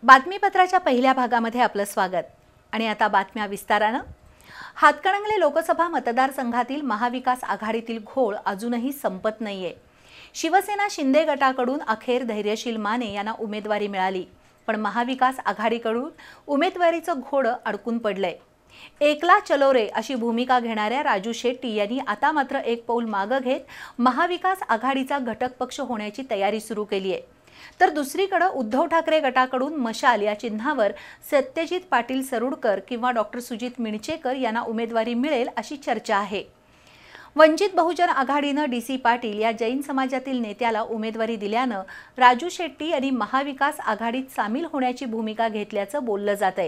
बातमीपत्राच्या पहिल्या भागामध्ये आपलं स्वागत आणि आता बातम्या विस्ताराने। हातकणंगले लोकसभा मतदारसंघातील महाविकास आघाडीतील घोळ अजूनही संपत नाहीये। शिवसेना शिंदे गटाकडून अखेर धैर्यशील माने यांना उमेदवारी मिळाली, पण महाविकास आघाडीकडून उमेदवारीचं घोडं अडकून पडलंय। एकला चलो रे अशी भूमिका घेणाऱ्या राजू शेट्टी यांनी आता मात्र एक पाऊल मागे घेत महाविकास आघाडीचा घटक पक्ष होण्याची तयारी सुरू केली आहे। तर दुसरीकडे उद्धव ठाकरे गटाकडून मशाल या चिन्हावर सत्यजित पाटील सरुडकर किंवा डॉक्टर सुजित मिणचेकर यांना उमेदवारी मिळेल अशी चर्चा आहे। वंचित बहुजन आघाडीने डीसी पाटील या जैन समाजातील नेत्याला उमेदवारी दिल्याने राजू शेट्टी यांनी महाविकास आघाडीत सामील होण्याची भूमिका घेतल्याचं बोललं जातंय।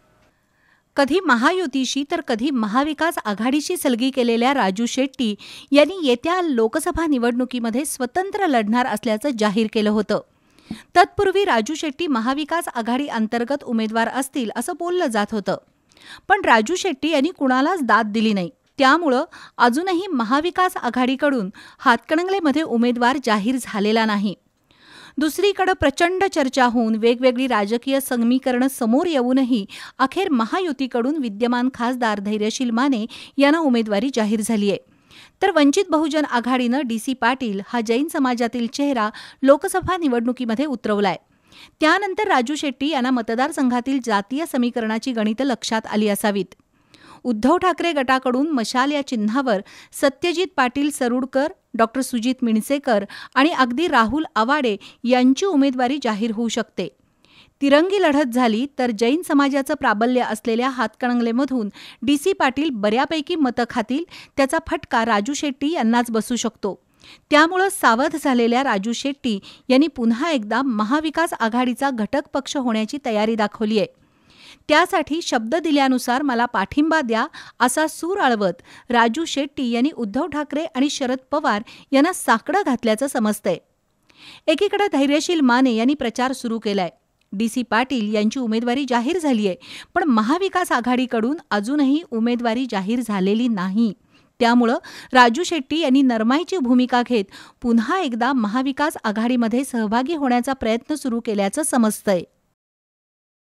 कधी महायुतीशी तर कधी महाविकास आघाडीशी सलगी केलेल्या राजू शेट्टी यांनी येत्या लोकसभा निवडणुकीमध्ये स्वतंत्र लढणार असल्याचं जाहीर केलं होतं। तत्पूर्वी राजू शेट्टी महाविकास आघाडी अंतर्गत उमेदवार असतील असं बोललं जात होतं, पण राजू शेट्टी यांनी कुणालाच दाद दिली नाही। त्यामुळे अजूनही महाविकास आघाडीकडून हातकणंगलेमध्ये उमेदवार जाहीर झालेला नाही। दुसरीकडे प्रचंड चर्चा होऊन वेगवेगळी राजकीय समीकरणं समोर येऊनही अखेर महायुतीकडून विद्यमान खासदार धैर्यशील माने यांना उमेदवारी जाहीर झाली आहे। तर वंचित बहुजन आघाडीने डीसी पाटील हा जैन समाजातील चेहरा लोकसभा निवडणुकीमध्ये उतरवलाय। त्यानंतर राजू शेट्टी यांना मतदारसंघातील जातीय समीकरणाची गणितं लक्षात आली असावीत। उद्धव ठाकरे गटाकडून मशाल या चिन्हावर सत्यजित पाटील सरुडकर, डॉक्टर सुजित मिणचेकर आणि अगदी राहुल आवाडे यांची उमेदवारी जाहीर होऊ शकते। तिरंगी लढत झाली तर जैन समाजाचं प्राबल्य असलेल्या हातकणंगलेमधून डीसी पाटील बऱ्यापैकी मतं खातील, त्याचा फटका राजू शेट्टी यांनाच बसू शकतो। त्यामुळे सावध झालेल्या राजू शेट्टी यांनी पुन्हा एकदा महाविकास आघाडीचा घटक पक्ष होण्याची तयारी दाखवली आहे। त्यासाठी शब्द दिल्यानुसार मला पाठिंबा द्या असा सूर आळवत राजू शेट्टी यांनी उद्धव ठाकरे आणि शरद पवार यांना साकडं घातल्याचं समजतंय। एकीकडे धैर्यशील माने यांनी प्रचार सुरू केलाय। डीसी पाटील यांची उमेदवारी जाहीर झाली आहे, पण महाविकास आघाडीकडून अजूनही उमेदवारी जाहीर झालेली नाही। त्यामुळे राजू शेट्टी यांनी नरमाईची भूमिका घेत पुन्हा एकदा महाविकास आघाडीमध्ये सहभागी होण्याचा प्रयत्न सुरू केल्याचं समजतंय।